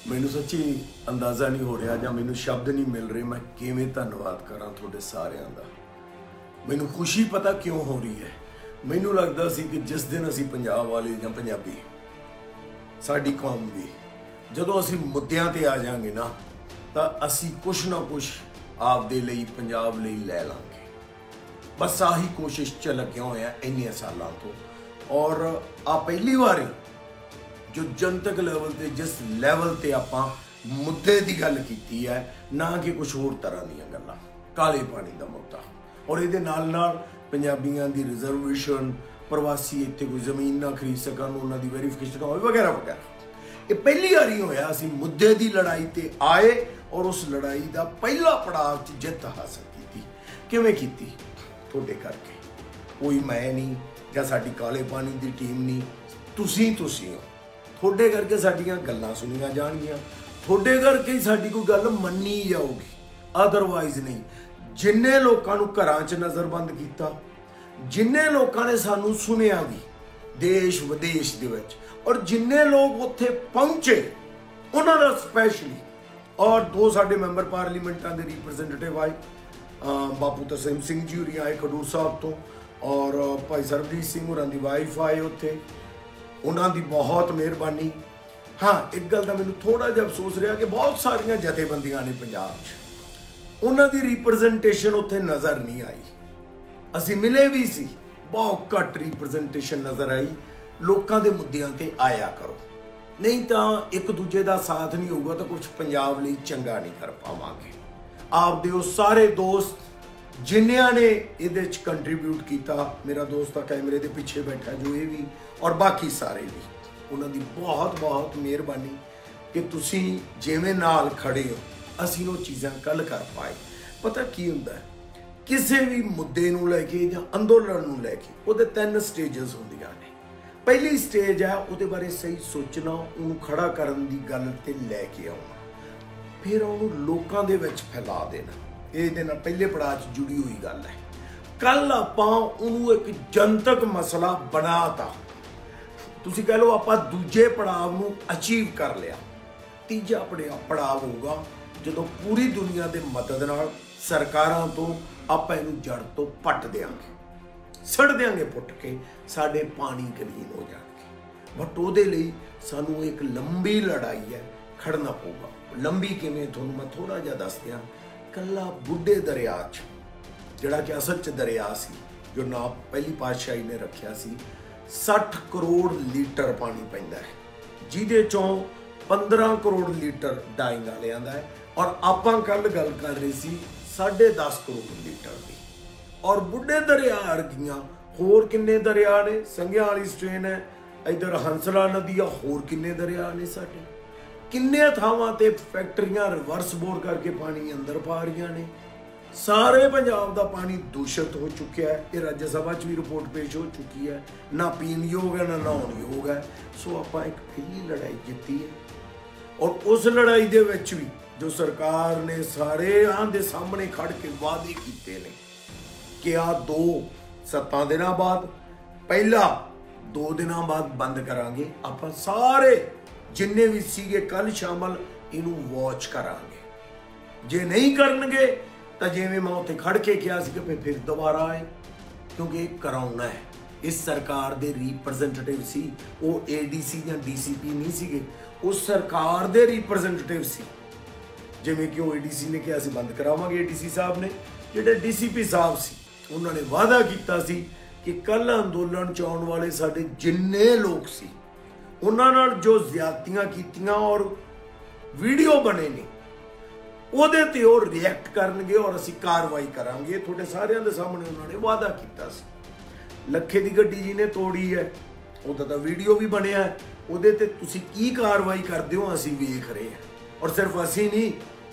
ਮੈਨੂੰ ਸੱਚੀ ਅੰਦਾਜ਼ਾ ਨਹੀਂ ਹੋ ਰਿਹਾ ਜਾਂ ਮੈਨੂੰ ਸ਼ਬਦ ਨਹੀਂ ਮਿਲ ਰਹੇ ਮੈਂ ਕਿਵੇਂ ਧੰਨਵਾਦ ਕਰਾਂ ਤੁਹਾਡੇ ਸਾਰਿਆਂ ਦਾ। ਮੈਨੂੰ ਖੁਸ਼ੀ ਪਤਾ ਕਿਉਂ ਹੋ ਰਹੀ ਹੈ। ਮੈਨੂੰ ਲੱਗਦਾ ਸੀ ਕਿ ਜਿਸ ਦਿਨ ਅਸੀਂ ਪੰਜਾਬ ਵਾਲੇ ਜਾਂ ਪੰਜਾਬੀ ਸਾਡੀ ਕੌਮ ਵੀ ਜਦੋਂ ਅਸੀਂ ਮੁੱਦਿਆਂ ਤੇ ਆ ਜਾਾਂਗੇ ਨਾ ਤਾਂ ਅਸੀਂ ਕੁਛ ਨਾ ਕੁਛ ਆਪਦੇ ਲਈ ਪੰਜਾਬ ਲਈ ਲੈ ਲਾਂਗੇ। ਬਸ ਆਹੀ ਕੋਸ਼ਿਸ਼ ਚ ਲੱਗਿਆ ਹੋਇਆ ਇੰਨੇ ਸਾਲਾਂ ਤੋਂ। ਔਰ ਆ ਪਹਿਲੀ ਵਾਰੀ जो जनतक लैवल ते जिस लैवल ते आपां मुद्दे की गल की है ना कि कुछ होर तरह दी गल्लां काले पानी का मुद्दा और ये पंजाबियों की रिजर्वेशन प्रवासी इत्थे कोई जमीन ना खरीद सकन उन्होंने वेरीफिकेशन हो वगैरह वगैरह। ये पहली बारी होया असीं मुद्दे की लड़ाई ते आए और उस लड़ाई का पहला पड़ाव च जित हासिल की। किवें कीती? तुहाडे करके। कोई मैं नहीं जां साडी काले पानी की टीम नहीं, तुसीं हो। थोड़े करके साडियां गल्लां सुनिया जाणगियां, थोड़े करके ही साडी कोई गल मन्नी जाऊगी, अदरवाइज नहीं। जिन्ने लोगों नूं घरां च नज़रबंद किया, जिन्ने लोगों ने सानू सुनिया भी देश विदेश दे विच और जिन्ने लोग उत्थे पहुंचे उन्हां दा स्पैशली और दो साडे मैंबर पार्लीमेंटां दे रिप्रैजेंटेटिव आए, बापू तरसेम सिंह जी होरी आए खडूर साहब तो और भाई सरबजीत सिंह होरां दी वाइफ आए उत्थे, उन्होंने बहुत मेहरबानी। हाँ एक गल का मैंने थोड़ा जिहा अफसोस रहा कि बहुत सारिया जथेबंदियां ने पंजाब च उन्होंने रिप्रजेंटेशन उत्थे नज़र नहीं आई। असी मिले भी सी, बहुत घट रिप्रजेंटेशन नज़र आई। लोगों के मुद्दों ते आया करो, नहीं तो एक दूजे का साथ नहीं होगा तो कुछ पंजाब लई चंगा नहीं कर पावांगे। आपदे वो सारे दोस्त जिन्होंने ने ये कंट्रीब्यूट किया, मेरा दोस्त कैमरे के पिछे बैठा जो ये भी और बाकी सारे भी, उन्होंने बहुत बहुत मेहरबानी कि तुसी जिवें नाल खड़े हो असीं वो चीज़ां कल कर पाए। पता की हुंदा है किसी भी मुद्दे नूं लैके जां अंदोलन नूं लैके उहदे 3 स्टेजेस हुंदियां ने। पहली स्टेज है उहदे बारे सही सोचना, उहनूं खड़ा करन दी गल ते लैके आउणा, फिर उहनूं लोकां दे विच फैला देना। ये पहले पड़ाव च जुड़ी हुई गल है। कल आपां उहनूं एक जनतक मसला बनाता, तुसीं कह लो आपां दूजे पड़ाव नूं अचीव कर लिया। तीजा पड़ाव होगा जदों पूरी दुनिया के मदद नाल सरकारां तो आपां इहनूं जड़ तो पट देंगे, सड़ देंगे पुट के, साडे पानी क्लीन हो जाएंगे। बट उहदे लई सानूं एक लंबी लड़ाई है, खड़ना पऊगा। लंबी किवें तुहानूं मैं थोड़ा जिहा दस दियां। कला बुढ़े दरिया जिहड़ा कि असल च दरिया सी जो नाम पहली पातशाही ने रखिया सी, 60 करोड़ लीटर पानी पैंदा है, जिहदे चों 15 करोड़ लीटर डाइंग वालियां दा है और आपां कल गल कर रहे सी 10.5 करोड़ लीटर की। और बुढ़े दरिया अर्गियां होर किन्ने दरिया ने, संघिया वाली स्ट्रेन है, इधर हंसला नदी आ, होर किन्ने दरिया ने साडे, किन्ने थावां ते फैक्ट्रियां रिवर्स बोर करके पानी अंदर पा रही ने। सारे पंजाब का पानी दूषित हो चुका है। ये राज्य सभा च भी रिपोर्ट पेश हो चुकी है, ना पीन योग है ना नहाउण योग है। सो आपां एक पहली लड़ाई जीती है और उस लड़ाई दे विच भी जो सरकार ने सारे दे सामने खड़ के वादे कीते ने कि आ 2 7 दिनों बाद, पहला 2 दिनों बाद बंद करांगे। आपां सारे जिन्ने भी सीगे कल शामिल इनू वॉच करांगे, जे नहीं करनगे तो जिवें मैं उत्थे खड़ के कहा सी कि फिर दोबारा आए, क्योंकि कराउना है। इस सरकार दे रिप्रजेंटेटिव सी, वो ADC या DCP नहीं सीगे, उस सरकार दे रिप्रजेंटेटिव सी। जिवें कि वो ADC ने कहा सी बंद करावांगे, ADC साहब ने, जिहड़े DCP साहब सी उन्होंने वादा किया सी कि कल अंदोलन च आउण वाले साडे जिन्ने लोग सी उन्हां नाल जो ज्यादतियां कीतियां और वीडियो बने ने उहदे ते वो रिएक्ट करनगे और असीं कार्रवाई करांगे। तुहाडे सारियां दे सामने उन्होंने वादा किया सी। लखे दी गड्डी जी ने तोड़ी है, उहदा तां वीडियो भी बनया है, उहदे ते तुसीं की कार्रवाई करदे हो असीं वेख रहे हैं। और सिर्फ असीं नहीं,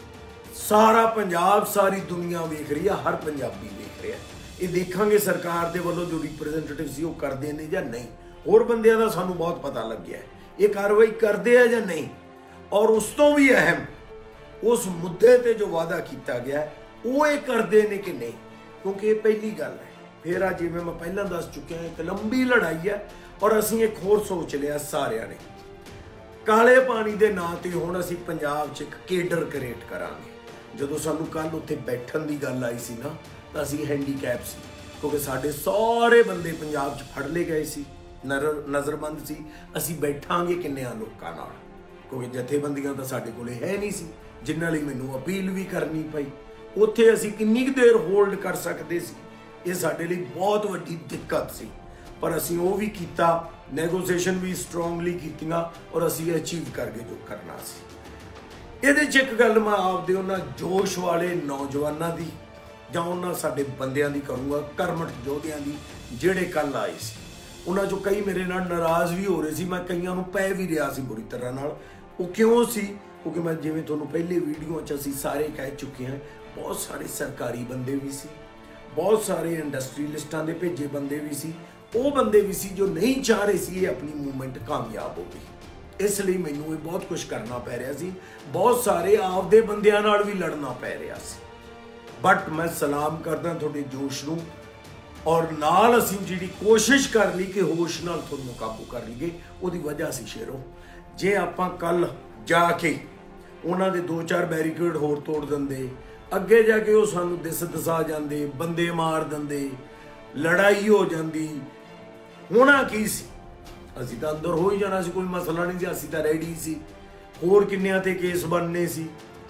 सारा पंजाब सारी दुनिया वेख रही है, हर पंजाबी वेख रहा है। ये देखांगे सरकार दे वल्लों जो रिप्रजेंटेटिव सी वो करदे ने जां नहीं। होर बंदियां दा सानूं बहुत पता लग गया है ये कार्रवाई करते हैं या नहीं। और उस तो भी अहम उस मुद्दे ते जो वादा किया गया वो ये करते हैं कि नहीं, क्योंकि ये पहली गल है। फिर आज जिवें मैं पहला दस चुकिया एक लंबी लड़ाई है और असीं एक होर सोच लिया सारियां ने। काले पानी के नां ते हुण असीं पंजाब च एक केडर क्रिएट करांगे। जदों सानूं कल उत्थे बैठण दी गल आई सी ना तां असीं हैंडीकैप सी, क्योंकि साडे सारे बंदे पंजाब च फड़ ले गए सी, नज़रबंद सी। असीं बैठांगे किन्नियां लोकां नाल, क्योंकि जथेबंदियां तां साडे कोले है नहीं सी, जिन्हां लई मैनूं अपील भी करनी पई। उत्थे असीं किन्नी कुछ देर होल्ड कर सकदे सी, ये साडे लई बहुत वड्डी दिक्कत सी। पर असीं वो भी कीता, नैगोशिएशन भी स्ट्रोंगली कीतियां और असीं अचीव कर गए जो करना सी। इहदे च एक गल मैं आपदे उन्हां जोश वाले नौजवानां दी जां उन्हां साडे बंदियां दी करूँगा, करमट योधियां दी जिहड़े कल आए सी। उन्हां चों कई मेरे नाल नाराज़ भी हो रहे सी, मैं कईयां नूं पै भी रिहा सी बुरी तरह नाल। वो क्यों सी? क्योंकि मैं जिवें तुहानूं पहले वीडियो च असीं सारे कह चुके हैं, बहुत सारे सरकारी बंदे भी सी, बहुत सारे इंडस्ट्रीलिस्टां दे भेजे बंदे भी सी, वो बंदे भी सी जो नहीं चाह रहे सी अपनी मूवमेंट कामयाब हो गई। इसलिए मैनूं ये बहुत कुछ करना पै रहा सी, बहुत सारे आपदे बंदियां नाल भी लड़ना पै रहा सी। बट मैं सलाम करदा तुहाडे जोश नूं, और नाल असीं जिहड़ी कोशिश कर ली कि होश नाल तुहानूं काबू कर लईए, उहदी वजह सी शेरो। जे आपां कल जाके उन्हां दे 2-4 बैरीकेड होर तोड़ दिंदे, अगे जाके वो सानूं दिस दसा जांदे, बंदे मार दिंदे, लड़ाई हो जाती, होना की सी? असीं तां अंदर हो ही जाना सी, कोई मसला नहीं सी, असीं तां रेडी सी। होर किन्नियां ते केस बनने सी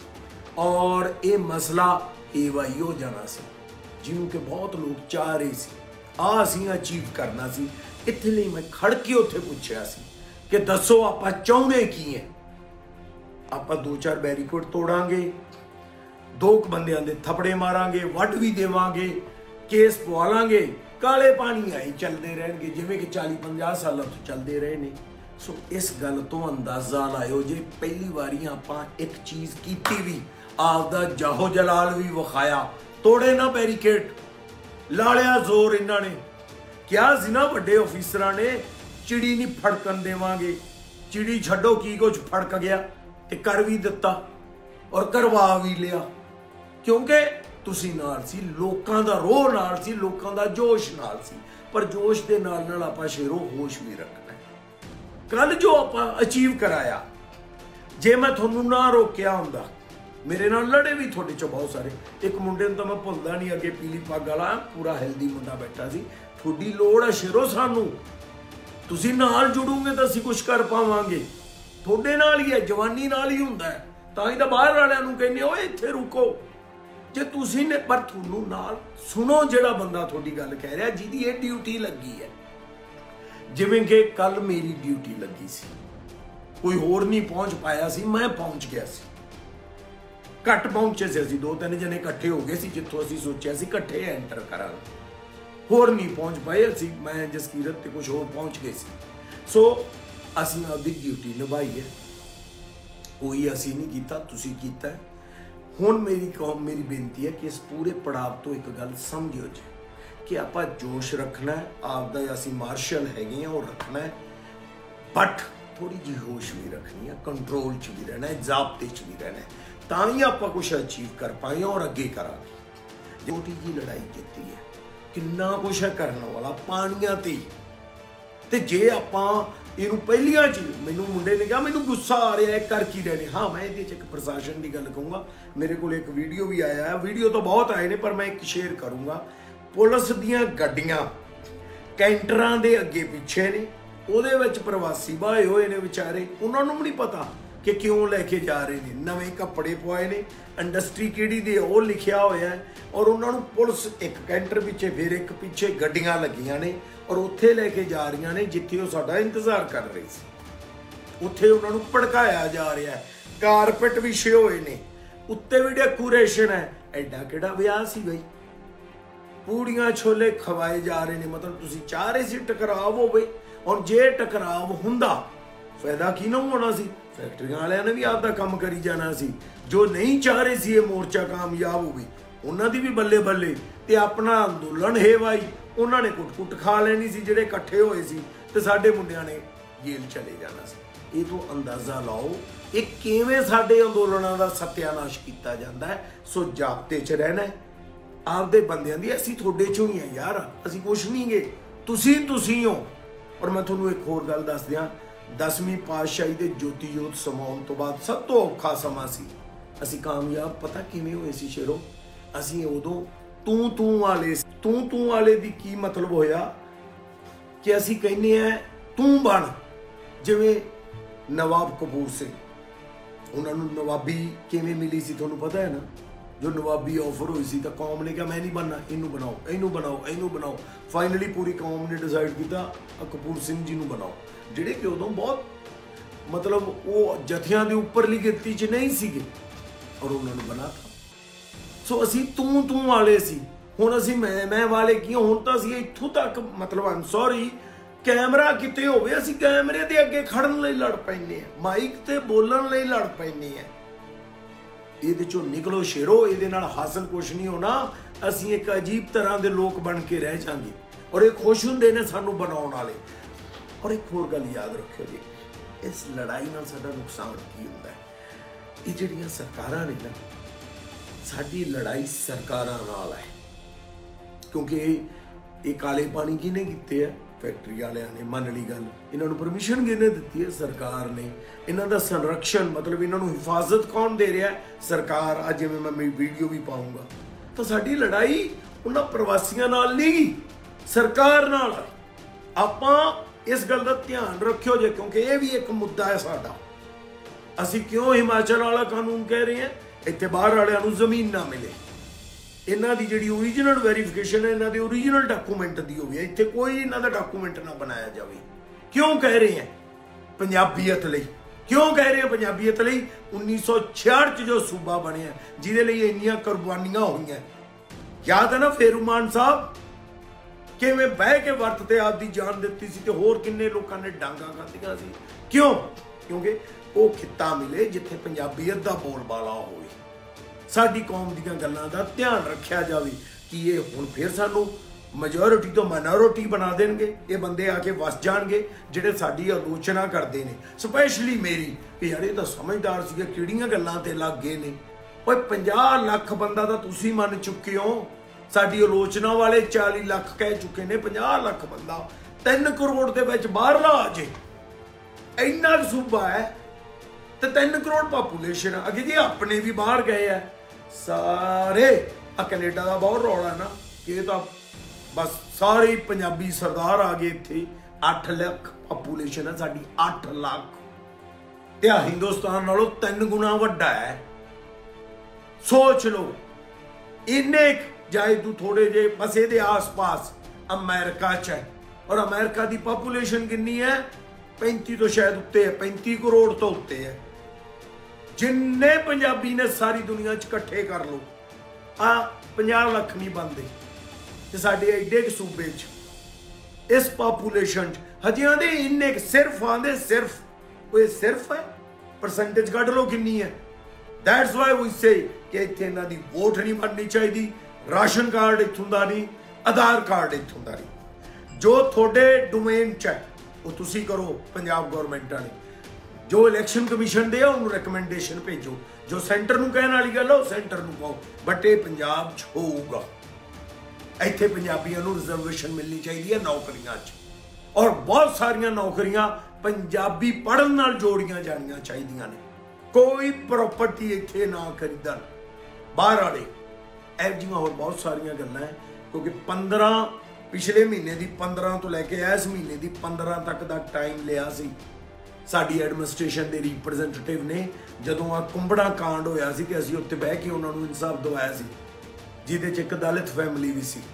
और ये मसला एवाई हो जाना सी, जिन्हों के बहुत लोग चाह रहे सी। असीं अचीव करना सी। इत्थे लई मैं खड़ के उत्थे पुछया सी कि दसो आपां चाहुंदे की है? आपां 2-4 बैरीकेड तोड़ांगे, 2 बंदियां दे थपड़े मारांगे, वट भी देवांगे, केस पवा लांगे, काले पानी आई चलते रहणगे जिवें कि 40-50 सालों तो चलते रहे ने। सो इस गल तो अंदाजा लाओ, जे पहली बारी आपां एक चीज़ कीती भी, आपदा जाहो जलाल भी विखाया, तोड़े ना बैरीकेड, लालिया जोर इन्हां ने क्या सी ना वड्डे ऑफिसरां ने, चिड़ी नहीं फड़कन देवांगे, चिड़ी छड्डो की कुछ फड़क गया ते कर भी दिता और करवा भी लिया, क्योंकि तुसीं नाल सी, लोकां दा रोह नाल सी, लोकां दा जोश नाल सी। पर जोश दे नाल नाल आपां शेरो होश भी रखना है। कल जो आपां अचीव कराया, जे मैं तुहानूं ना रोकिया हुंदा, मेरे नाल लड़े भी थोड़े चो बहुत सारे। एक मुंडे नूं तां मैं भुलदा नहीं, अगे पीली पग वाला पूरा हेल्दी मुंडा बैठा सी। थोड़ी लोड़ है शेरो सानूं, तुसीं नाल जुड़ोगे तो असीं कुछ कर पावांगे। थोड़े नाल ही है, जवानी नाल ही हुंदा है, तां ही तां बाहर वालिआं नूं कहने ओए इत्थे रुको। जे तुसीं ने पर तुहानूं नाल सुनो, जिहड़ा बंदा तुहाडी गल कह रहा, जिहदी ये ड्यूटी लगी है, जिवें कि कल मेरी ड्यूटी लगी सी, कोई होर नहीं पहुंच पाया सी, मैं पहुंच गया सी। घट पहुंचे से असीं 2-3 जने इकट्ठे हो गए सी, जिथों असीं सोचिया सी इकट्ठे एंटर करांगे, होर नहीं पहुंच पाए असीं, मैं जसकीरत ते कुछ होर पहुंच गए सी। सो असीं अपनी ड्यूटी निभाई है, कोई असीं नहीं कीता, तुसीं कीता है। हुण मेरी बेनती है कि इस पूरे पड़ाव तो एक गल समझियो जी कि आपां जोश रखना है, आपदा असीं मार्शल हैगे और रखना है, बट थोड़ी जी होश भी रखनी है, कंट्रोल च भी रहना है, जाब्ते च भी रहना है, तां ही आपां कुछ अचीव कर पाए और अगे करांगे। छोटी जी लड़ाई जीती है, किन्ना कुछ है करने वाला पानियां ते जे आपां ਇਹਨੂੰ ਪਹਿਲੀਆਂ ਚ ਮੈਨੂੰ ਮੁੰਡੇ ਨੇ ਕਿਹਾ ਮੈਨੂੰ ਗੁੱਸਾ ਆ ਰਿਹਾ ਹੈ ਕਰ ਕੀ ਰਹੇ ਨੇ। ਹਾਂ ਮੈਂ ਇਹਦੇ ਚ ਇੱਕ ਪ੍ਰਸ਼ਾਸਨ ਦੀ ਗੱਲ ਕਹੂੰਗਾ, ਮੇਰੇ ਕੋਲ ਇੱਕ ਵੀਡੀਓ ਵੀ ਆਇਆ ਹੈ, ਵੀਡੀਓ ਤਾਂ ਬਹੁਤ ਆਏ ਨੇ ਪਰ ਮੈਂ ਇੱਕ ਸ਼ੇਅਰ ਕਰੂੰਗਾ। ਪੁਲਿਸ ਦੀਆਂ ਗੱਡੀਆਂ ਕੈਂਟਰਾਂ ਦੇ ਅੱਗੇ ਪਿੱਛੇ ਨੇ, ਉਹਦੇ ਵਿੱਚ ਪ੍ਰਵਾਸੀ ਬਾਏ ਹੋਏ ਨੇ ਵਿਚਾਰੇ, ਉਹਨਾਂ ਨੂੰ ਵੀ ਨਹੀਂ ਪਤਾ ਕਿ ਕਿਉਂ ਲੈ ਕੇ ਜਾ ਰਹੇ ਨੇ, ਨਵੇਂ ਕੱਪੜੇ ਪਵਾਏ ਨੇ, ਇੰਡਸਟਰੀ ਕਿਹੜੀ ਦੇ ਉਹ ਲਿਖਿਆ ਹੋਇਆ ਹੈ, ਔਰ ਉਹਨਾਂ ਨੂੰ ਪੁਲਿਸ ਇੱਕ ਕੈਂਟਰ ਪਿੱਛੇ ਫਿਰ ਇੱਕ ਪਿੱਛੇ ਗੱਡੀਆਂ ਲੱਗੀਆਂ ਨੇ और उत्थे लैके जा रही ने जिथे वो साडा इंतजार कर रही सी। उत्थे उन्होंने भड़काया जा रहा है, कारपेट विछे हुए ने, उत्ते भी डेकोरेशन है, एडा किहड़ा विआह सी बई, पूड़ियां छोले खवाए जा रहे ने। मतलब तुसीं चाह रहे सी टकराव होवे, और जे टकराव हुंदा फायदा की ना होना सी, फैक्ट्रियां वालियां ने भी आपदा काम करी जाना सी। जो नहीं चाह रहे सी ये मोर्चा कामयाब होवे, उन्हां दी भी बल्ले बल्ले ते अपना अंदोलन हेवाई उन्होंने कुट खा लेनी सी, जिहड़े इकट्ठे होए सी ते साडे मुंडियां ने जेल चले जाना सी। ये तो अंदाजा लाओ ये किवें साडे अंदोलनां दा सत्यानाश कीता जांदा है। सो जाब्ते च रहना है, आपदे बंदियां दी, असीं तुहाडे चों ही है यार, असीं कुछ नहीं गे, तुसीं हो। और मैं तुहानूं एक होर गल दस दियां, 10ਵੀਂ ਪਾਤਸ਼ਾਹੀ ਦੇ ਜੋਤੀ ਜੋਤ ਸਮਾਉਣ ਤੋਂ ਬਾਅਦ ਸਭ ਤੋਂ ਔਖਾ ਸਮਾਂ ਸੀ। ਅਸੀਂ ਕਾਮਯਾਬ ਪਤਾ ਕਿਵੇਂ ਹੋਏ ਸੀ ਸ਼ੇਰੋ? ਅਸੀਂ ਉਦੋਂ ਤੂੰ ਵਾਲੇ ਦੀ ਕੀ ਮਤਲਬ ਹੋਇਆ ਕਿ ਅਸੀਂ ਕਹਿੰਦੇ ਆ ਤੂੰ ਬਣ, ਜਿਵੇਂ ਨਵਾਬ ਕਪੂਰ ਸਿੰਘ, ਉਹਨਾਂ ਨੂੰ ਨਵਾਬੀ ਕਿਵੇਂ ਮਿਲੀ ਸੀ ਤੁਹਾਨੂੰ ਪਤਾ ਹੈ ਨਾ? ਜੋ ਨਵਾਬੀ ਆਫਰ ਹੋਈ ਸੀ ਤਾਂ ਕੌਮ ਨੇ ਕਿਹਾ ਮੈਂ ਨਹੀਂ ਬਣਨਾ, ਇਹਨੂੰ ਬਣਾਓ, ਇਹਨੂੰ ਬਣਾਓ, ਇਹਨੂੰ ਬਣਾਓ। ਫਾਈਨਲੀ ਪੂਰੀ ਕੌਮ ਨੇ ਡਿਸਾਈਡ ਕੀਤਾ ਕਪੂਰ ਸਿੰਘ ਜੀ ਨੂੰ ਬਣਾਓ, ਜਿਹੜੇ ਕਿ ਉਦੋਂ ਬਹੁਤ ਮਤਲਬ ਉਹ ਜਥਿਆਂ ਦੇ ਉੱਪਰਲੀ ਗਿਣਤੀ 'ਚ ਨਹੀਂ ਸੀਗੇ, ਔਰ ਉਹਨਾਂ ਨੂੰ ਬਣਾਤਾ। ਸੋ ਅਸੀਂ ਤੂੰ ਵਾਲੇ ਸੀ, ਹੁਣ ਅਸੀਂ ਮੈਂ ਵਾਲੇ ਕੀ? ਹੁਣ ਤਾਂ ਅਸੀਂ ਇੱਥੋਂ ਤੱਕ ਮਤਲਬ ਆਮ ਸੌਰੀ ਕੈਮਰਾ ਕਿਤੇ ਹੋਵੇ ਅਸੀਂ ਕੈਮਰੇ ਦੇ ਅੱਗੇ ਖੜਨ ਲਈ ਲੜ ਪੈਂਦੇ ਆ, ਮਾਈਕ ਤੇ ਬੋਲਣ ਲਈ ਲੜ ਪੈਂਦੇ ਆ। ਇਹਦੇ ਚੋਂ ਨਿਕਲੋ ਸ਼ੇਰੋ, ਇਹਦੇ ਨਾਲ ਹਾਸਲ ਕੁਛ ਨਹੀਂ ਹੋਣਾ। ਅਸੀਂ ਇੱਕ ਅਜੀਬ ਤਰ੍ਹਾਂ ਦੇ ਲੋਕ ਬਣ ਕੇ ਰਹਿ ਜਾਵਾਂਗੇ, ਔਰ ਇਹ ਖੁਸ਼ ਹੁੰਦੇ ਨੇ ਸਾਨੂੰ ਬਣਾਉਣ ਵਾਲੇ। ਔਰ ਇੱਕ ਹੋਰ ਗੱਲ ਯਾਦ ਰੱਖਿਓ ਜੀ, ਇਸ ਲੜਾਈ ਨਾਲ ਸਾਡਾ ਨੁਕਸਾਨ ਕੀ ਹੁੰਦਾ ਹੈ? ਇਹ ਜਿਹੜੀਆਂ ਸਰਕਾਰਾਂ ਨੇ ਨਾ, ਸਾਡੀ ਲੜਾਈ ਸਰਕਾਰਾਂ ਨਾਲ ਹੈ, ਕਿਉਂਕਿ ਇਹ ਕਾਲੇ ਪਾਣੀ ਕਿਹਨੇ ਕੀਤੇ ਆ? ਫੈਕਟਰੀ ਵਾਲਿਆਂ ਨੇ। ਮੰਨ ਲਈ ਗੱਲ, ਇਹਨਾਂ ਨੂੰ ਪਰਮਿਸ਼ਨ ਕਿਹਨੇ ਦਿੱਤੀ ਹੈ? ਸਰਕਾਰ ਨੇ। ਇਹਨਾਂ ਦਾ ਸੰਰਕਸ਼ਣ ਮਤਲਬ ਇਹਨਾਂ ਨੂੰ ਹਿਫਾਜ਼ਤ ਕੌਣ ਦੇ ਰਿਹਾ? ਸਰਕਾਰ। ਅੱਜ ਜਿਵੇਂ ਮੈਂ ਮੇਰੀ ਵੀਡੀਓ ਵੀ ਪਾਉਂਗਾ, ਤਾਂ ਸਾਡੀ ਲੜਾਈ ਉਹਨਾਂ ਪ੍ਰਵਾਸੀਆਂ ਨਾਲ ਨਹੀਂ ਗੀ, ਸਰਕਾਰ ਨਾਲ। ਆਪਾਂ ਇਸ ਗੱਲ ਦਾ ਧਿਆਨ ਰੱਖਿਓ ਜੇ, ਕਿਉਂਕਿ ਇਹ ਵੀ ਇੱਕ ਮੁੱਦਾ ਹੈ ਸਾਡਾ। ਅਸੀਂ ਕਿਉਂ ਹਿਮਾਚਲ ਵਾਲਾ ਕਾਨੂੰਨ ਕਹਿ ਰਹੇ ਹਾਂ? ਇੱਥੇ ਬਾਹਰ ਵਾਲਿਆਂ ਨੂੰ ਜ਼ਮੀਨ ਨਾ ਮਿਲੇ, ਇਹਨਾਂ ਦੀ ਜਿਹੜੀ ਓਰੀਜਨਲ ਵੈਰੀਫਿਕੇਸ਼ਨ ਹੈ ਇਹਨਾਂ ਦੇ ਓਰੀਜਨਲ ਡਾਕੂਮੈਂਟ ਦੀ ਹੋਵੇ, ਇੱਥੇ ਕੋਈ ਇਹਨਾਂ ਦਾ ਡਾਕੂਮੈਂਟ ਨਾ ਬਣਾਇਆ ਜਾਵੇ। ਕਿਉਂ ਕਹਿ ਰਹੇ ਹਾਂ? ਪੰਜਾਬੀਅਤ ਲਈ। ਕਿਉਂ ਕਹਿ ਰਹੇ ਹਾਂ ਪੰਜਾਬੀਅਤ ਲਈ? 1966 'ਚ ਜੋ ਸੂਬਾ ਬਣਿਆ, ਜਿਹਦੇ ਲਈ ਇੰਨੀਆਂ ਕੁਰਬਾਨੀਆਂ ਹੋਈਆਂ, ਯਾਦ ਹੈ ਨਾ? ਫੇਰੂਮਾਨ ਸਾਹਿਬ ਕਿਵੇਂ ਬਹਿ ਕੇ ਵਰਤ ਤੇ ਆਪਦੀ ਜਾਨ ਦਿੱਤੀ ਸੀ, ਤੇ ਹੋਰ ਕਿੰਨੇ ਲੋਕਾਂ ਨੇ ਡਾਂਗਾ ਖਾਧੀਆਂ ਸੀ। ਕਿਉਂ? ਕਿਉਂਕਿ ਉਹ ਖਿੱਤਾ ਮਿਲੇ ਜਿੱਥੇ ਪੰਜਾਬੀਅਤ ਦਾ ਬੋਲਬਾਲਾ ਹੋਵੇ, ਸਾਡੀ ਕੌਮ ਦੀਆਂ ਗੱਲਾਂ ਦਾ ਧਿਆਨ ਰੱਖਿਆ ਜਾਵੇ। ਕਿ ਇਹ ਹੁਣ ਫਿਰ ਸਾਨੂੰ ਮੈਜੋਰਿਟੀ ਤੋਂ ਮਾਈਨੋਰਿਟੀ ਬਣਾ ਦੇਣਗੇ, ਇਹ ਬੰਦੇ ਆ ਕੇ ਵਸ ਜਾਣਗੇ ਜਿਹੜੇ ਸਾਡੀ ਆਲੋਚਨਾ ਕਰਦੇ ਨੇ, ਸਪੈਸ਼ਲੀ ਮੇਰੀ, ਕਿ ਯਾਰ ਇਹ ਤਾਂ ਸਮਝਦਾਰ ਸੀਗੇ, ਕਿਹੜੀਆਂ ਗੱਲਾਂ ਤੇ ਲੱਗ ਗਏ ਨੇ। ਓਏ 50 ਲੱਖ ਬੰਦਾ ਤਾਂ ਤੁਸੀਂ ਮੰਨ ਚੁੱਕੇ ਹੋ, ਸਾਡੀ ਆਲੋਚਨਾ ਵਾਲੇ 40 ਲੱਖ ਕਹਿ ਚੁੱਕੇ ਨੇ। 50 ਲੱਖ ਬੰਦਾ 3 ਕਰੋੜ ਦੇ ਵਿੱਚ ਬਾਹਰਲਾ ਆ ਜੇ, ਇੰਨਾ ਕੁ ਸੂਬਾ ਹੈ ਤੇ 3 ਕਰੋੜ ਪਾਪੂਲੇਸ਼ਨ ਆ। ਅੱਗੇ ਜੀ ਆਪਣੇ ਵੀ ਬਾਹਰ ਗਏ ਆ ਸਾਰੇ। ਆ ਕੈਨੇਡਾ ਦਾ ਬਹੁਤ ਰੌਲਾ ਨਾ ਕਿ ਇਹ ਤਾਂ ਬਸ ਸਾਰੇ ਪੰਜਾਬੀ ਸਰਦਾਰ ਆ ਗਏ ਇੱਥੇ। 8 ਲੱਖ ਪਾਪੂਲੇਸ਼ਨ ਹੈ ਸਾਡੀ, 8 ਲੱਖ, ਤੇ ਆ ਹਿੰਦੁਸਤਾਨ ਨਾਲੋਂ 3 ਗੁਣਾ ਵੱਡਾ ਹੈ। ਸੋਚ ਲਓ, ਇੰਨੇ ਜਾਏ ਤੂੰ ਥੋੜੇ ਜੇ ਬਸ ਇਹਦੇ ਆਸ-ਪਾਸ ਅਮਰੀਕਾ 'ਚ ਹੈ, ਔਰ ਅਮਰੀਕਾ ਦੀ ਪਾਪੂਲੇਸ਼ਨ ਕਿੰਨੀ ਹੈ? 35 ਤੋਂ ਸ਼ਾਇਦ ਉੱਤੇ ਹੈ, 35 ਕਰੋੜ ਤੋਂ ਉੱਤੇ ਹੈ। ਜਿੰਨੇ ਪੰਜਾਬੀ ਨੇ ਸਾਰੀ ਦੁਨੀਆ 'ਚ ਇਕੱਠੇ ਕਰ ਲਓ, ਆ 50 ਲੱਖ ਨਹੀਂ ਬਣਦੇ। ਤੇ ਸਾਡੇ ਐਡੇ ਕੁ ਸੂਬੇ 'ਚ ਇਸ ਪਾਪੂਲੇਸ਼ਨ 'ਚ ਹਜੇ ਆਂਦੇ ਇੰਨੇ ਸਿਰਫ ਆਂਦੇ ਸਿਰਫ, ਉਹ ਸਿਰਫ ਹੈ, ਪਰਸੈਂਟੇਜ ਕੱਢ ਲਓ ਕਿੰਨੀ ਹੈ। ਦੈਟਸ ਵਾਈ ਵੀ ਸੇ ਕਿ ਇੱਥੇ ਇਹਨਾਂ ਦੀ ਵੋਟ ਨਹੀਂ ਬਣਨੀ ਚਾਹੀਦੀ, ਰਾਸ਼ਨ ਕਾਰਡ ਇੱਥੋਂ ਦਾ ਨਹੀਂ, ਆਧਾਰ ਕਾਰਡ ਇੱਥੋਂ ਦਾ ਨਹੀਂ। ਜੋ ਤੁਹਾਡੇ ਡੋਮੇਨ 'ਚ ਹੈ ਉਹ ਤੁਸੀਂ ਕਰੋ, ਪੰਜਾਬ ਗਵਰਨਮੈਂਟ ਵਾਲੇ। ਜੋ ਇਲੈਕਸ਼ਨ ਕਮਿਸ਼ਨ ਦੇ ਆ ਉਹਨੂੰ ਰეკਮੈਂਡੇਸ਼ਨ ਭੇਜੋ, ਜੋ ਸੈਂਟਰ ਨੂੰ ਕਹਿਣ ਵਾਲੀ ਗੱਲ ਉਹ ਸੈਂਟਰ ਨੂੰ ਕਹੋ। ਬਟ ਇਹ ਪੰਜਾਬ 'ਚ ਹੋਊਗਾ, ਇੱਥੇ ਪੰਜਾਬੀਆਂ ਨੂੰ ਰਿਜ਼ਰਵੇਸ਼ਨ ਮਿਲਣੀ ਚਾਹੀਦੀ ਹੈ ਨੌਕਰੀਆਂ 'ਚ, ਔਰ ਬਹੁਤ ਸਾਰੀਆਂ ਨੌਕਰੀਆਂ ਪੰਜਾਬੀ ਪੜ੍ਹਨ ਨਾਲ ਜੋੜੀਆਂ ਜਾਣੀਆਂ ਚਾਹੀਦੀਆਂ ਨੇ। ਕੋਈ ਪ੍ਰਾਪਰਟੀ ਇੱਥੇ ਨਾ ਖਰੀਦਣ ਬਾਹਰ ਵਾਲੇ। ਇਹ ਜਿਹੀਆਂ ਹੋਰ ਬਹੁਤ ਸਾਰੀਆਂ ਗੱਲਾਂ ਹੈ, ਕਿਉਂਕਿ ਪਿਛਲੇ ਮਹੀਨੇ ਦੀ 15 ਤੋਂ ਲੈ ਕੇ ਇਸ ਮਹੀਨੇ ਦੀ 15 ਤੱਕ ਦਾ ਟਾਈਮ ਲਿਆ ਸੀ ਸਾਡੀ ਐਡਮਿਨਿਸਟ੍ਰੇਸ਼ਨ ਦੇ ਰਿਪਰੈਜ਼ੈਂਟੇਟਿਵ ਨੇ। ਜਦੋਂ ਆ ਕੁੰਬੜਾ ਕਾਂਡ ਹੋਇਆ ਸੀ ਤੇ ਅਸੀਂ ਉੱਥੇ ਬਹਿ ਕੇ ਉਹਨਾਂ ਨੂੰ ਇਨਸਾਫ ਦਿਵਾਇਆ ਸੀ, ਜਿਹਦੇ 'ਚ ਇੱਕ ਦਲਿਤ ਫੈਮਿਲੀ ਵੀ ਸੀ।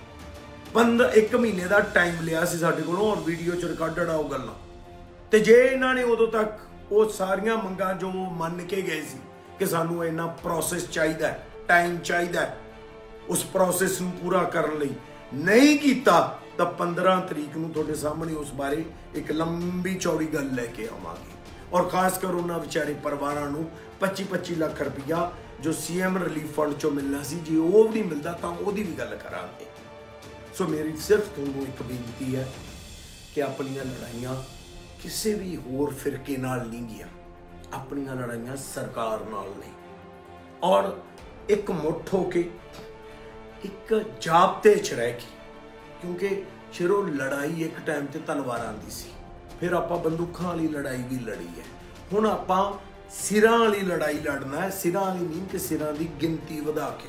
1 ਮਹੀਨੇ ਦਾ ਟਾਈਮ ਲਿਆ ਸੀ ਸਾਡੇ ਕੋਲੋਂ, ਔਰ ਵੀਡੀਓ 'ਚ ਰਿਕਾਰਡਡ ਆ ਉਹ ਗੱਲਾਂ। ਤੇ ਜੇ ਇਹਨਾਂ ਨੇ ਉਦੋਂ ਤੱਕ ਉਹ ਸਾਰੀਆਂ ਮੰਗਾਂ ਜੋ ਮੰਨ ਕੇ ਗਏ ਸੀ ਕਿ ਸਾਨੂੰ ਇੰਨਾ ਪ੍ਰੋਸੈਸ ਚਾਹੀਦਾ, ਟਾਈਮ ਚਾਹੀਦਾ, ਉਸ ਪ੍ਰੋਸੈਸ ਨੂੰ ਪੂਰਾ ਕਰਨ ਲਈ ਨਹੀਂ ਕੀਤਾ, ਤਾਂ 15 ਤਰੀਕ ਨੂੰ ਤੁਹਾਡੇ ਸਾਹਮਣੇ ਉਸ ਬਾਰੇ ਇੱਕ ਲੰਬੀ ਚੌੜੀ ਗੱਲ ਲੈ ਕੇ ਆਵਾਂਗੇ। ਔਰ ਖਾਸ ਕਰ ਉਹਨਾਂ ਵਿਚਾਰੇ ਪਰਿਵਾਰਾਂ ਨੂੰ 25-25 ਲੱਖ ਰੁਪਈਆ ਜੋ CM ਰਿਲੀਫ ਫੰਡ 'ਚੋਂ ਮਿਲਣਾ ਸੀ, ਜੇ ਉਹ ਵੀ ਨਹੀਂ ਮਿਲਦਾ ਤਾਂ ਉਹਦੀ ਵੀ ਗੱਲ ਕਰਾਂਗੇ। ਸੋ ਮੇਰੀ ਸਿਰਫ ਤੁਹਾਨੂੰ ਇੱਕ ਬੇਨਤੀ ਹੈ ਕਿ ਆਪਣੀਆਂ ਲੜਾਈਆਂ ਕਿਸੇ ਵੀ ਹੋਰ ਫਿਰਕੇ ਨਾਲ ਨਹੀਂ ਗਈਆਂ, ਆਪਣੀਆਂ ਲੜਾਈਆਂ ਸਰਕਾਰ ਨਾਲ ਨੇ। ਔਰ ਇੱਕ ਮੁੱਠ ਹੋ ਕੇ, ਇੱਕ ਜਾਬਤੇ 'ਚ ਰਹਿ ਕੇ, ਕਿਉਂਕਿ ਸ਼ੇਰੋ ਲੜਾਈ ਇੱਕ ਟਾਈਮ ਤੇ ਤਲਵਾਰਾਂ ਦੀ ਸੀ, फिर आपां बंदूकां वाली लड़ाई भी लड़ी है। हुण आपां सिरां वाली लड़ाई लड़ना है। सिरां वाली नहीं कि सिरां दी गिनती वधा के,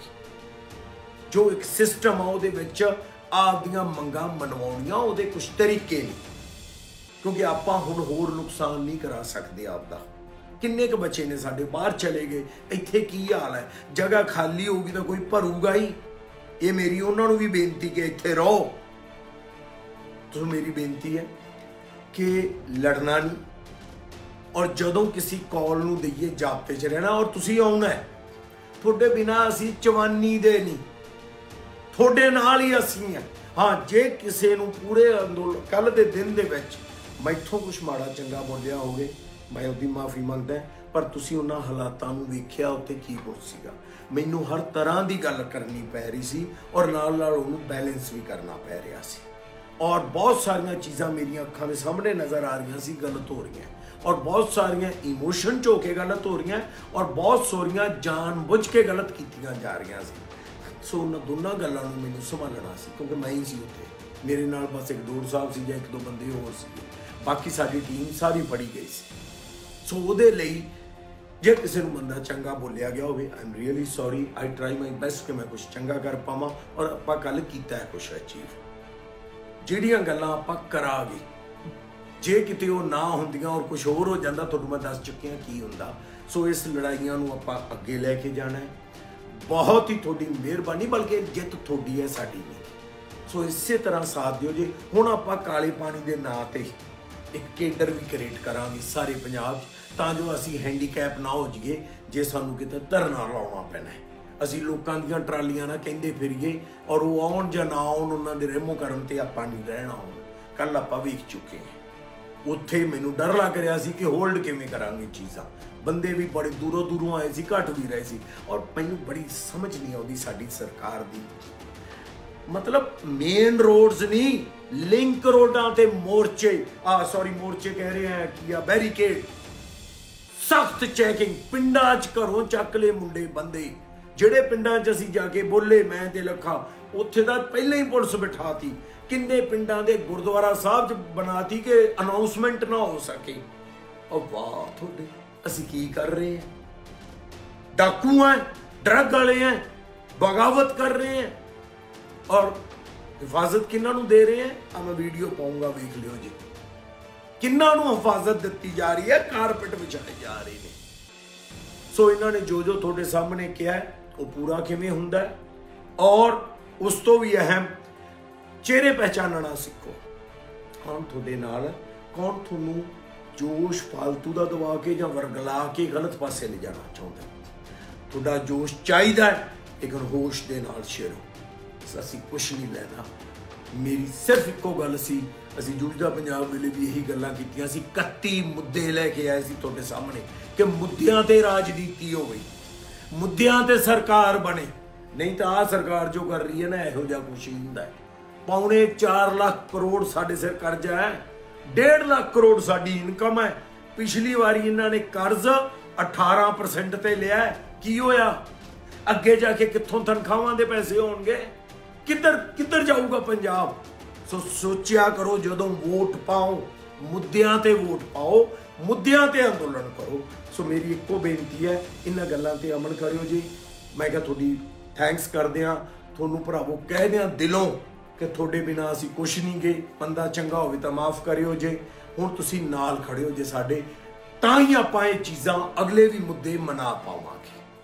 जो एक सिस्टम आ उहदे विच आपदियां मंगां मनवाउणियां, उहदे कुछ तरीके ने, क्योंकि आपां हुण होर नुकसान नहीं करा सकदे आपदा। किन्ने क बच्चे ने साडे बाहर चले गए, इत्थे की हाल है, जगह खाली होगी तो कोई भरूगा ही। ये मेरी उन्हां नूं भी बेनती कि इत्थे रहो। तो मेरी बेनती है कि लड़ना नहीं, और जदों किसी कॉल नूं दईए जाबते च रहना, और तुसीं आउणा है। तुहाडे बिना असीं चवानी दे नहीं, तुहाडे नाल ही असीं हैं। हाँ, जे किसी नूं पूरे अंदोलन कल दे दिन दे विच मैथों कुछ माड़ा चंगा बोलिया होवे, मैं उसकी माफ़ी मंगदा, पर तुसीं उन्हां हालातां नूं वेखिया उत्ते की कुछ सीगा। मैनूं हर तरह की गल करनी पै रही सी, और नाल नाल उहनूं बैलेंस भी करना पै रिहा सी, और बहुत सारियां चीज़ां मेरियां अखां दे सामने नज़र आ रही सी गलत हो रही हैं, और बहुत सारियां इमोशन च होके गलत हो रही हैं, और बहुत सारियां जानबुझ के गलत कीतियां जा रही सी। सो उन्हां दोनों गल्लां नूं मैनूं संभालना सी, क्योंकि मैं ही सी उत्थे, मेरे नाल बस एक डोर साहब सी जां एक दो बंदे होर सी, बाकी साडी टीम सारी फड़ी गई सी। सो उहदे लई जे किसी नूं बंदा चंगा बोलिया गया होवे, I am really sorry, I try my best कि मैं कुछ चंगा कर पावां, और आपां कल कीता है कुछ अचीव। ਜਿਹੜੀਆਂ ਗੱਲਾਂ ਆਪਾਂ ਕਰਾਂਗੇ, ਜੇ ਕਿਤੇ ਉਹ ਨਾ ਹੁੰਦੀਆਂ ਔਰ ਕੁਝ ਹੋਰ ਹੋ ਜਾਂਦਾ, ਤੁਹਾਨੂੰ ਮੈਂ ਦੱਸ ਚੁੱਕਿਆ ਕੀ ਹੁੰਦਾ। ਸੋ ਇਸ ਲੜਾਈਆਂ ਨੂੰ ਆਪਾਂ ਅੱਗੇ ਲੈ ਕੇ ਜਾਣਾ ਹੈ। ਬਹੁਤ ਹੀ ਤੁਹਾਡੀ ਮਿਹਰਬਾਨੀ, ਬਲਕਿ ਜਿੱਤ ਤੁਹਾਡੀ ਹੈ, ਸਾਡੀ ਨਹੀਂ। ਸੋ ਇਸੇ ਤਰ੍ਹਾਂ ਸਾਥ ਦਿਓ ਜੀ। ਹੁਣ ਆਪਾਂ ਕਾਲੇ ਪਾਣੀ ਦੇ ਨਾਂ ਤੇ ਇੱਕ ਕੇਂਦਰ ਵੀ ਕ੍ਰੀਏਟ ਕਰਾਂਗੇ ਸਾਰੇ ਪੰਜਾਬ 'ਚ, ਤਾਂ ਜੋ ਅਸੀਂ ਹੈਂਡੀਕੈਪ ਨਾ ਹੋ ਜਾਈਏ ਜੇ ਸਾਨੂੰ ਕਿਤੇ ਧਰਨਾ ਲਾਉਣਾ ਪੈਣਾ ਹੈ। ਅਸੀਂ ਲੋਕਾਂ ਦੀਆਂ ਟਰਾਲੀਆਂ ਨਾਲ ਕਹਿੰਦੇ ਫਿਰੀਏ, ਔਰ ਉਹ ਆਉਣ ਜਾਂ ਨਾ ਆਉਣ, ਉਹਨਾਂ ਦੇ ਰਹਿਮੋ ਕਰਮ ਤੇ ਆਪਾਂ ਨਹੀਂ ਰਹਿਣਾ। ਹੁਣ ਕੱਲ ਆਪਾਂ ਵੇਖ ਚੁੱਕੇ ਹਾਂ, ਉੱਥੇ ਮੈਨੂੰ ਡਰ ਲੱਗ ਰਿਹਾ ਸੀ ਕਿ ਹੋਲਡ ਕਿਵੇਂ ਕਰਾਂਗੇ ਚੀਜ਼ਾਂ। ਬੰਦੇ ਵੀ ਬੜੇ ਦੂਰੋਂ ਦੂਰੋਂ ਆਏ ਸੀ, ਘੱਟ ਵੀ ਰਹੇ ਸੀ, ਔਰ ਮੈਨੂੰ ਬੜੀ ਸਮਝ ਨਹੀਂ ਆਉਂਦੀ ਸਾਡੀ ਸਰਕਾਰ ਦੀ। मतलब मेन रोड्स नहीं, लिंक रोडां ते मोर्चे, मोर्चे कह रहे हैं कि या बैरीकेड, सख्त चैकिंग। पिंडां च घरों चक ले मुंडे बंदे, ਜਿਹੜੇ ਪਿੰਡਾਂ 'ਚ ਅਸੀਂ ਜਾ ਕੇ ਬੋਲੇ, ਮੈਂ ਤੇ ਲੱਖਾ, ਉੱਥੇ ਦਾ ਪਹਿਲਾਂ ਹੀ ਪੁਲਿਸ ਬਿਠਾਤੀ। ਕਿੰਨੇ ਪਿੰਡਾਂ ਦੇ ਗੁਰਦੁਆਰਾ ਸਾਹਿਬ 'ਚ ਬਣਾਤੀ ਕਿ ਅਨਾਉਂਸਮੈਂਟ ਨਾ ਹੋ ਸਕੇ। ਉਹ ਵਾਹ ਤੁਹਾਡੇ, ਅਸੀਂ ਕੀ ਕਰ ਰਹੇ ਹਾਂ? ਡਾਕੂ ਹੈ, ਡਰਗ ਵਾਲੇ ਹੈ, बगावत कर रहे हैं, और हिफाजत किन्ना नूं दे रहे हैं। मैं वीडियो पाऊंगा, वेख लियो जी, किन्ना नूं हिफाजत दी जा रही है, कारपेट विछाए जा रहे हैं। सो इन्होंने जो जो थोड़े सामने किया है वो पूरा किवें हुंदा है, और उस तो भी अहम चेहरे पहचानना सीखो। कौन थोड़े नाल, कौन थोनू जोश फालतू का दवा के जां वरगला के गलत पासे ले जाना चाहता है। थोड़ा जोश चाहिए, लेकिन होश दे नाल शेरो। असीं कुछ नहीं लेना। मेरी सिर्फ एको गल सी, असीं जूझदा पंजाब वेले भी यही गल्लां कीतियां सी। 31 मुद्दे लैके आए सी तुहाडे सामने कि मुद्दियां ते राजनीति होवे, मुद्दियां ते सरकार बने। नहीं तो आ सरकार जो कर रही है ना, इहो जिहा कुछ ही हुंदा है। 4.25 लाख करोड़ साडे सिर कर्जा है, 1.5 लाख करोड़ साडी इनकम है। पिछली वारी इन्हां ने कर्ज 18% ते लिया है, की होया? अगे जाके कित्थों तनखावां दे पैसे होणगे? किधर जाऊगा पंजाब? सो सोचिया करो, जदों वोट पाओ, मुद्दियां ते वोट पाओ, मुद्दियां ते अंदोलन करो। सो मेरी एको बेनती है, इन्हां गल्लां ते अमल करियो जी। मैं क्या थोड़ी थैंक्स करदे हां, थोनू भरावो कहदे हां दिलों कि थोड़े बिना असीं कुछ नहीं गए। बंदा चंगा होवे तां माफ़ करियो जे, हुण तुसीं नाल खड़े हो जे साडे, तां ही आपां इह चीज़ां अगले भी मुद्दे मना पावांगे।